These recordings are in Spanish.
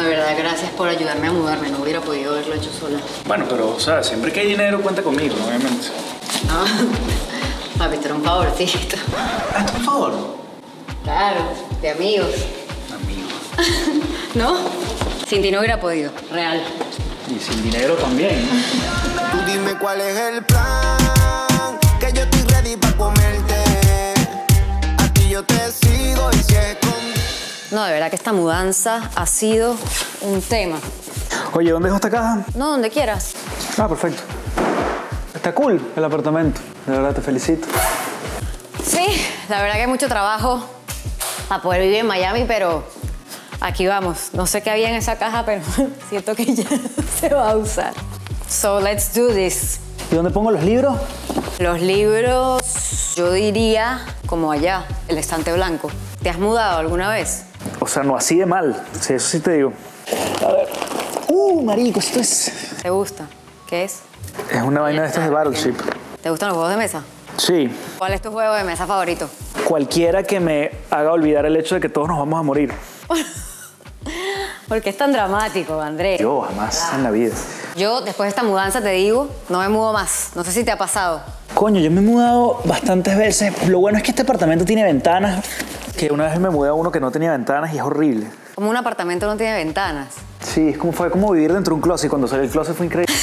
de verdad, gracias por ayudarme a mudarme. No hubiera podido haberlo hecho sola. Bueno, pero, o sea, siempre que hay dinero cuenta conmigo, obviamente. Ah, papi, esto era un favorcito. Ah, ¿esto es un favor? Claro, de amigos. Amigos. ¿No? Sin ti no hubiera podido, real. Y sin dinero también. Tú dime cuál es el plan, que yo estoy ready para comerte. A ti yo te sigo y si es con... No, de verdad que esta mudanza ha sido un tema. Oye, ¿dónde dejo esta caja? No, donde quieras. Ah, perfecto. Está cool el apartamento. De verdad, te felicito. Sí, la verdad que hay mucho trabajo para poder vivir en Miami, pero aquí vamos. No sé qué había en esa caja, pero siento que ya se va a usar. So, let's do this. ¿Y dónde pongo los libros? Los libros, yo diría como allá, el estante blanco. ¿Te has mudado alguna vez? O sea, no así de mal. Sí, eso sí te digo. A ver. Marico, esto es... ¿Te gusta? ¿Qué es? Es una vaina de estas de Battleship. ¿Te gustan los juegos de mesa? Sí. ¿Cuál es tu juego de mesa favorito? Cualquiera que me haga olvidar el hecho de que todos nos vamos a morir. ¿Por qué es tan dramático, Andrés? Yo, jamás en la vida. Yo, después de esta mudanza, te digo, no me mudo más. No sé si te ha pasado. Coño, yo me he mudado bastantes veces. Lo bueno es que este apartamento tiene ventanas. Que una vez me mudé a uno que no tenía ventanas y es horrible. Como un apartamento no tiene ventanas. Sí, fue como vivir dentro de un closet. Cuando salió el closet fue increíble.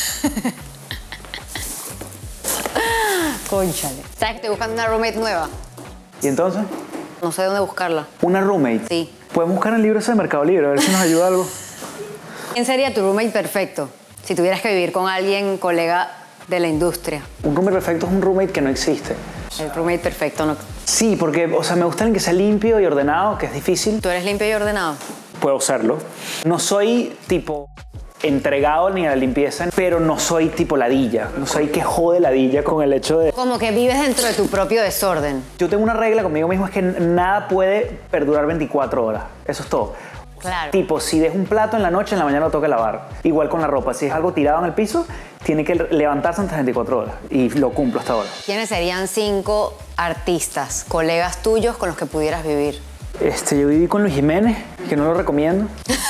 Cónchale. ¿Sabes que estoy buscando una roommate nueva? ¿Y entonces? No sé dónde buscarla. ¿Una roommate? Sí. Podemos buscar en el libro ese de Mercado Libre, a ver si nos ayuda algo. ¿Quién sería tu roommate perfecto? Si tuvieras que vivir con alguien, colega de la industria. Un roommate perfecto es un roommate que no existe. El roommate perfecto, ¿no? Sí, porque, o sea, me gusta alguien que sea limpio y ordenado, que es difícil. ¿Tú eres limpio y ordenado? Puedo serlo. No soy, tipo, entregado ni a la limpieza, pero no soy tipo ladilla. No soy que jode ladilla con el hecho de... Como que vives dentro de tu propio desorden. Yo tengo una regla conmigo mismo, es que nada puede perdurar 24 horas. Eso es todo. Claro. Tipo, si dejo un plato en la noche, en la mañana lo tengo que lavar. Igual con la ropa. Si es algo tirado en el piso, tiene que levantarse antes de 24 horas. Y lo cumplo hasta ahora. ¿Quiénes serían 5 artistas, colegas tuyos con los que pudieras vivir? Yo viví con Luis Jiménez, que no lo recomiendo.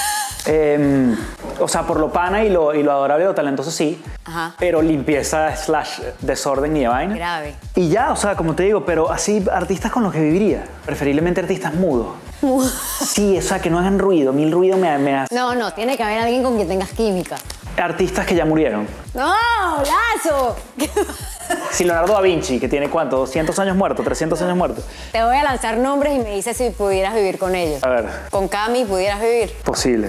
O sea, por lo pana y lo adorable y lo talentoso sí. Ajá. Pero limpieza / desorden y de vaina. Grave. Y ya, o sea, como te digo, pero así artistas con los que viviría. Preferiblemente artistas mudos. Sí, o sea, que no hagan ruido. Mil ruido me hace. No, tiene que haber alguien con quien tengas química. Artistas que ya murieron. ¡No, Lazo! Sí, Leonardo da Vinci, que tiene ¿cuánto? 200 años muerto, 300 años muerto. Te voy a lanzar nombres y me dices si pudieras vivir con ellos. A ver. ¿Con Cami pudieras vivir? Posible.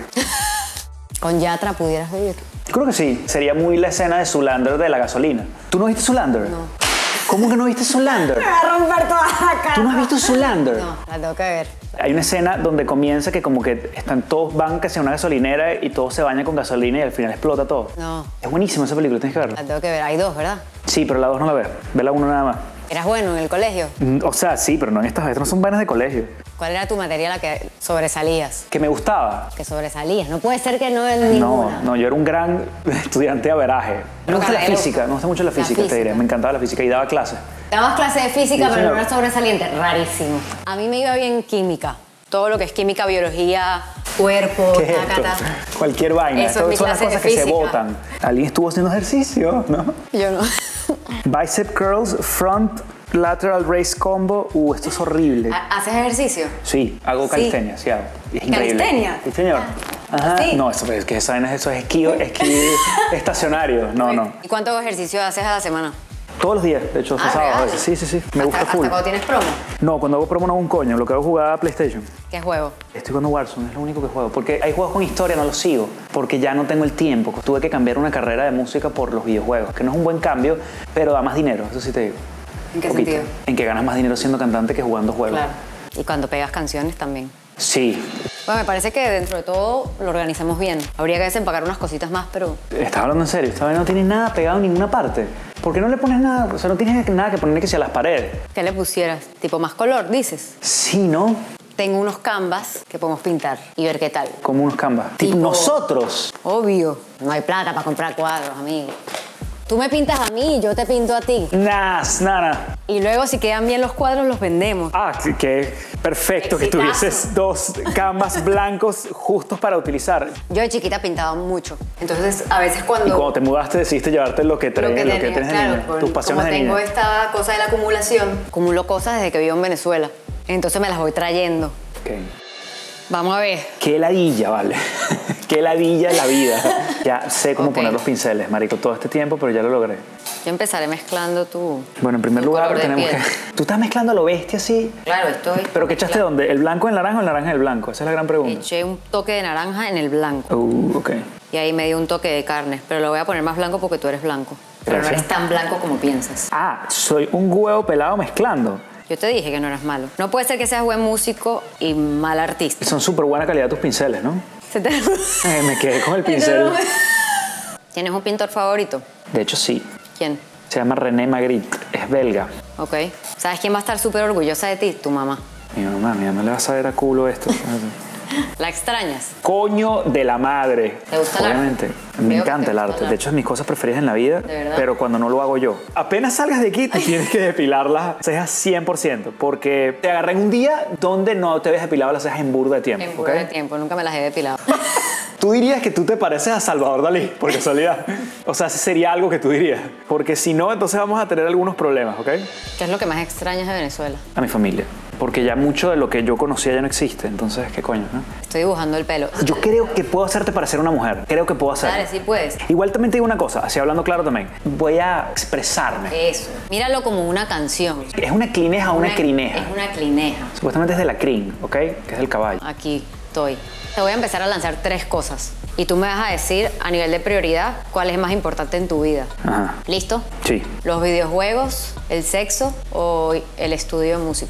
¿Con Yatra pudieras vivir? Yo creo que sí. Sería muy la escena de Zoolander de la gasolina. ¿Tú no viste Zoolander? No. ¿Cómo que no viste Zoolander? Me va a romper toda la cara. ¿Tú no has visto Zoolander? No, la tengo que ver. Hay una escena donde comienza que como que todos van casi a una gasolinera y todos se bañan con gasolina y al final explota todo. No, Es buenísima esa película, tienes que verla. la tengo que ver. Hay 2, ¿verdad? Sí, pero la 2 no la ves. Ve la 1 nada más. ¿Eras bueno en el colegio? O sea, sí, pero no en estas no son vainas de colegio. ¿Cuál era tu materia en la que sobresalías? Que me gustaba. Que sobresalías. No puede ser que no en ninguna. No, yo era un gran estudiante de averaje. Me gusta la física, me gusta mucho la física, te diré. Me encantaba la física y daba clases. Dabas clase de física, Sí, pero señor. no eras sobresaliente. Rarísimo. A mí me iba bien química. Todo lo que es química, biología, cuerpo, ¿Qué es esto? tacata. Cualquier vaina. Eso es mi son las clase de cosas que se física. botan. Alguien estuvo haciendo ejercicio, ¿no? Yo no. Bicep curls, front lateral raise combo. Esto es horrible. ¿Haces ejercicio? Sí, hago calistenia, sí hago. Es increíble. ¿Calistenia? Sí, señor. Ajá. ¿Sí? No, eso es que esa vaina eso es esquí estacionario. No. ¿Y cuánto ejercicio haces a la semana? Todos los días, de hecho, hasta sábado a ¿real? veces. Sí. Me gusta ¿Hasta full. cuando tienes promo? No, cuando hago promo no hago un coño. Lo que hago es jugar a PlayStation. ¿Qué juego? Estoy jugando Warzone, es lo único que juego. Porque hay juegos con historia, no los sigo. Porque ya no tengo el tiempo. Tuve que cambiar una carrera de música por los videojuegos. Que no es un buen cambio, pero da más dinero. Eso sí te digo. ¿En qué Poquito. sentido? En que ganas más dinero siendo cantante que jugando juegos. Claro. Y cuando pegas canciones también. Sí. Bueno, me parece que dentro de todo lo organizamos bien. Habría que desempacar unas cositas más, pero... ¿Estás hablando en serio? Esta vaina no tiene nada pegado en ninguna parte. ¿Por qué no le pones nada? O sea, no tienes nada que ponerle que sea a las paredes. ¿Qué le pusieras? Tipo más color, dices. Sí, ¿no? Tengo unos canvas que podemos pintar y ver qué tal. Como unos canvas. Tipo Tipo- nosotros. Obvio. No hay plata para comprar cuadros, amigo. Tú me pintas a mí y yo te pinto a ti. Nada. Y luego si quedan bien los cuadros los vendemos. Ah, que perfecto que Exitazo. tuvieses 2 canvas blancos justos para utilizar. Yo de chiquita pintaba mucho. Entonces a veces Y cuando... cuando te mudaste decidiste llevarte lo que tienes de niña, tus pasiones como de tengo niña. esta cosa de la acumulación, acumulo cosas desde que vivo en Venezuela. Entonces me las voy trayendo. Ok. Vamos a ver. Qué ladilla, vale. Qué ladilla la vida. Ya sé cómo Ok. poner los pinceles, marico, todo este tiempo, pero ya lo logré. Yo empezaré mezclando tu... Bueno, en primer tu lugar color de tenemos piel. que... Tú estás mezclando a lo bestia así. Claro, estoy... ¿Pero qué echaste dónde? ¿El blanco en el naranja o el naranja en el blanco? Esa es la gran pregunta. Eché un toque de naranja en el blanco. Ok. Y ahí me dio un toque de carne. Pero lo voy a poner más blanco porque tú eres blanco. Pero no Gracias. eres tan blanco como piensas. Ah, soy un huevo pelado mezclando. Yo te dije que no eras malo. No puede ser que seas buen músico y mal artista. Son súper buena calidad tus pinceles, ¿no? Se te... Me quedé con el pincel. ¿Tienes un pintor favorito? De hecho, sí. ¿Quién? Se llama René Magritte. Es belga. Ok. ¿Sabes quién va a estar súper orgullosa de ti? Tu mamá. Mi mamá le va a saber a culo esto. ¿La extrañas? Coño de la madre. ¿Te gusta el arte? Obviamente. Me Veo que encanta te el gusta arte. el De hecho, es mis cosas preferidas en la vida. ¿De verdad? Pero cuando no lo hago yo. Apenas salgas de aquí, te tienes que depilar las cejas 100%. Porque te agarré en un día donde no te habías depilado las cejas en burda de tiempo. En burda ¿ok? de tiempo. Nunca me las he depilado. Tú dirías que tú te pareces a Salvador Dalí, por casualidad. O sea, ese sería algo que tú dirías. Porque si no, entonces vamos a tener algunos problemas, ¿ok? ¿Qué es lo que más extrañas de Venezuela? A mi familia. Porque ya mucho de lo que yo conocía ya no existe. Entonces, ¿qué coño, no? Estoy dibujando el pelo. Yo creo que puedo hacerte parecer una mujer. Creo que puedo hacerlo. Dale, sí puedes. Igual también te digo una cosa, así hablando claro también. Voy a expresarme. Eso. Míralo como una canción. Es una clineja o una crineja. Es una clineja. Supuestamente es de la crin, ¿ok? Que es del caballo. Aquí estoy. Te voy a empezar a lanzar 3 cosas. Y tú me vas a decir, a nivel de prioridad, cuál es más importante en tu vida. Ajá. ¿Listo? Sí. ¿Los videojuegos, el sexo o el estudio de música?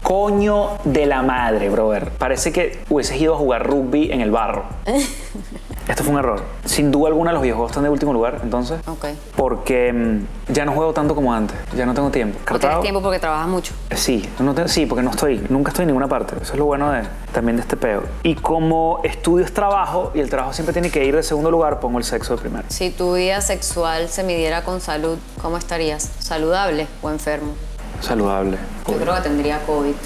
Coño de la madre, brother. Parece que hubieses ido a jugar rugby en el barro. Esto fue un error. Sin duda alguna los videojuegos están de último lugar, entonces. Ok. Porque ya no juego tanto como antes. Ya no tengo tiempo. No Cartao, tienes tiempo porque trabajas mucho. Sí, sí, porque nunca estoy en ninguna parte. Eso es lo bueno también de este peo. Y como estudio es trabajo y el trabajo siempre tiene que ir de segundo lugar, pongo el sexo de primero. Si tu vida sexual se midiera con salud, ¿cómo estarías? ¿Saludable o enfermo? Saludable. Yo creo que tendría COVID.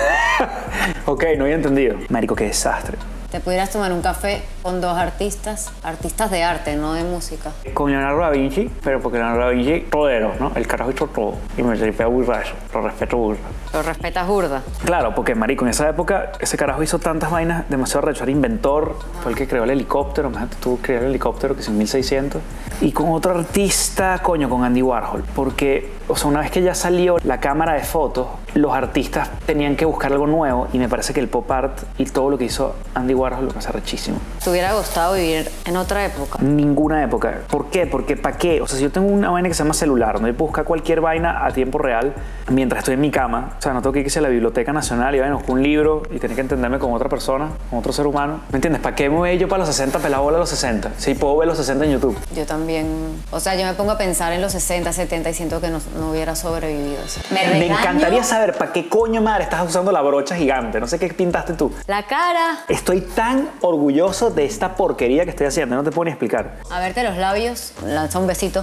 Ok, no había entendido. Marico, qué desastre. Te pudieras tomar un café con 2 artistas de arte, no de música. Con Leonardo da Vinci, pero porque Leonardo da Vinci, todero, ¿no? El carajo hizo todo. Y me tripea burda eso. Lo respeto burda. Lo respetas burda. Claro, porque marico, en esa época ese carajo hizo tantas vainas demasiado recho. Era inventor, fue el que creó el helicóptero. Imagínate tú crear el helicóptero que es en 1600. Y con otro artista, coño, con Andy Warhol. Porque, o sea, una vez que ya salió la cámara de fotos, los artistas tenían que buscar algo nuevo. Y me parece que el pop art y todo lo que hizo Andy Warhol lo hace rechísimo. ¿Te hubiera gustado vivir en otra época? Ninguna época. ¿Por qué? Porque ¿para qué? O sea, si yo tengo una vaina que se llama celular, donde yo puedo buscar cualquier vaina a tiempo real mientras estoy en mi cama. O sea, no tengo que irse a la Biblioteca Nacional y vaina, buscar un libro y tener que entenderme con otra persona, con otro ser humano. ¿Me entiendes? ¿Para qué me voy yo para los 60, pelado bola a los 60? Si puedo ver los 60 en YouTube. Yo también. O sea, yo me pongo a pensar en los 60, 70 y siento que no hubiera sobrevivido. O sea, Me encantaría saber para qué coño madre estás usando la brocha gigante. No sé qué pintaste tú. La cara. Estoy tan orgulloso de esta porquería que estoy haciendo. No te puedo ni explicar. A verte los labios. Lanza un besito.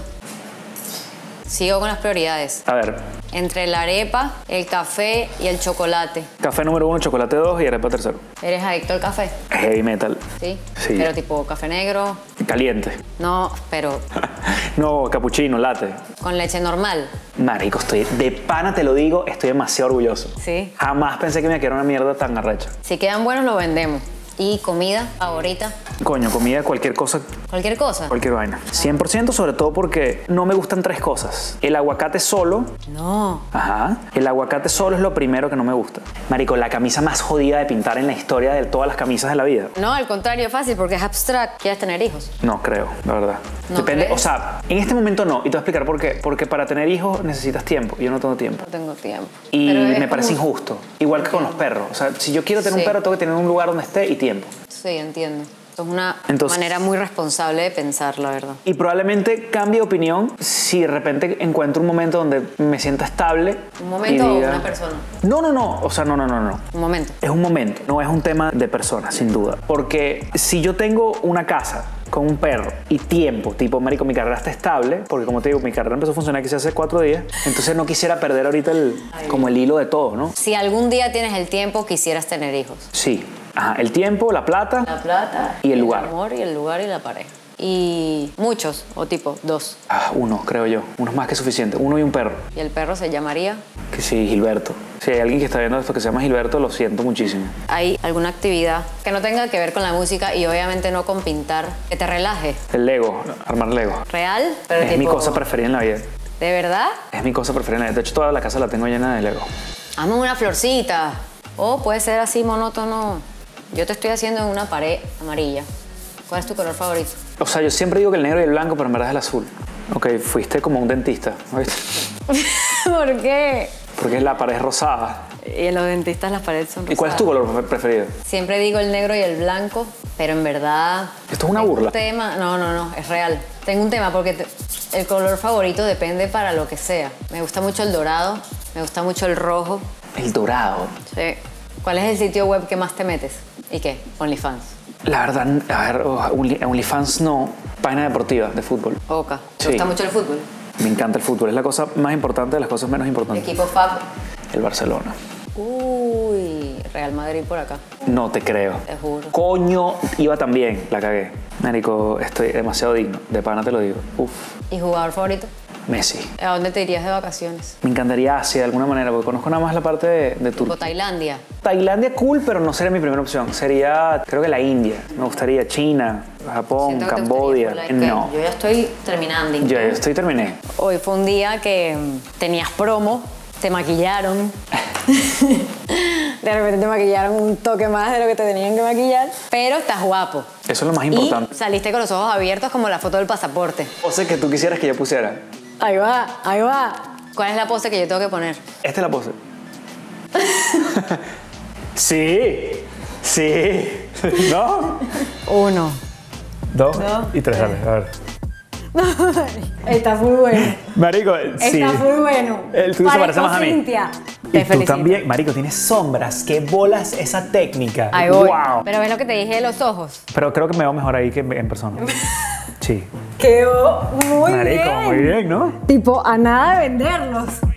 Sigo con las prioridades. A ver. Entre la arepa, el café y el chocolate. Café número 1, chocolate 2 y arepa tercero. ¿Eres adicto al café? Heavy metal. ¿Sí? Sí. Pero tipo café negro. Caliente. No, pero No, capuchino, latte. con leche normal. Marico, estoy de pana, te lo digo, estoy demasiado orgulloso. Sí. Jamás pensé que me quedara una mierda tan arrecha. Si quedan buenos, lo vendemos. ¿Y comida favorita? Coño, comida, cualquier cosa, Cualquier cosa. cualquier vaina. 100% sobre todo porque no me gustan 3 cosas. El aguacate solo. No. Ajá. El aguacate solo es lo primero que no me gusta. Marico, la camisa más jodida de pintar en la historia de todas las camisas de la vida. No, al contrario, es fácil porque es abstract. ¿Quieres tener hijos? No creo, la verdad. ¿No Depende, crees? o sea, en este momento no. Y te voy a explicar por qué. Porque para tener hijos necesitas tiempo. Y yo no tengo tiempo. No tengo tiempo. Y Pero es me parece como- injusto. Igual que con los perros. O sea, si yo quiero tener Sí. un perro, tengo que tener un lugar donde esté y tiempo. Sí, entiendo. Esto es una Entonces- manera muy responsable de pensar, la verdad. Y probablemente cambie de opinión si de repente encuentro un momento donde me sienta estable. ¿Un momento y o diga- una persona? No. O sea, no. Un momento. Es un momento, no es un tema de persona, sin duda. Porque si yo tengo una casa con un perro y tiempo, tipo, marico, mi carrera está estable, porque como te digo, mi carrera empezó a funcionar quizás hace 4 días, entonces no quisiera perder ahorita como el hilo de todo, ¿no? Si algún día tienes el tiempo, quisieras tener hijos. Sí. Ajá, el tiempo, la plata. La plata. Y el lugar. El amor y el lugar y la pareja. Y muchos, o tipo 2. Uno, creo yo. Uno es más que suficiente. Uno y un perro. Y el perro se llamaría. Que sí, Gilberto. Si hay alguien que está viendo esto que se llama Gilberto, lo siento muchísimo. ¿Hay alguna actividad que no tenga que ver con la música y obviamente no con pintar, que te relaje? El Lego, armar Lego. ¿Real? Pero Es mi cosa preferida en la vida. ¿De verdad? Es mi cosa preferida en la vida. De hecho, toda la casa la tengo llena de Lego. Hazme una florcita. O puede ser así monótono. Yo te estoy haciendo en una pared amarilla. ¿Cuál es tu color favorito? O sea, yo siempre digo que el negro y el blanco, pero en verdad es el azul. Ok, fuiste como un dentista, ¿oíste? ¿Por qué? Porque la pared es rosada. Y en los dentistas las paredes son rosadas. ¿Y cuál es tu color preferido? Siempre digo el negro y el blanco, pero en verdad... Esto es una tengo burla. Un tema, no, es real. Tengo un tema porque el color favorito depende para lo que sea. Me gusta mucho el dorado, me gusta mucho el rojo. El dorado. Sí. ¿Cuál es el sitio web que más te metes? ¿Y qué? OnlyFans. La verdad, a ver, OnlyFans no. Página deportiva de fútbol. Oca. ¿Te Sí. gusta mucho el fútbol? Me encanta el fútbol. Es la cosa más importante de las cosas menos importantes. Equipo Fab. El Barcelona. Uy, Real Madrid por acá. No te creo. Te juro. Coño, iba también. La cagué. Marico, estoy demasiado digno. De pana te lo digo. Uf. ¿Y jugador favorito? Messi. ¿A dónde te irías de vacaciones? Me encantaría Asia de alguna manera, porque conozco nada más la parte de ¿O Turquía. Tailandia? Tailandia cool, pero no sería mi primera opción. Sería, creo que la India. Me gustaría China, Japón, Siento que te Cambodia. gustaría por ahí, No. que Yo ya estoy terminando. Yo ya terminé. Hoy fue un día que tenías promo, te maquillaron. De repente te maquillaron un toque más de lo que te tenían que maquillar. Pero estás guapo. Eso es lo más importante. Y saliste con los ojos abiertos como la foto del pasaporte. O sea, que tú quisieras que yo pusiera. Ahí va, ahí va. ¿Cuál es la pose que yo tengo que poner? Esta es la pose. Sí. Sí. ¿No? 1. 2 y 3, dale, a ver. Está muy bueno. Marico, sí. Está muy bueno. El tuyo se parece más a mí. Cintia. Y Te tú felicito. también, marico, tienes sombras. ¿Qué bolas esa técnica? Ahí voy. Wow. Pero ves lo que te dije de los ojos. Pero creo que me veo mejor ahí que en persona. Sí. Quedó muy Marico, bien. muy bien, ¿no? Tipo, a nada de venderlos.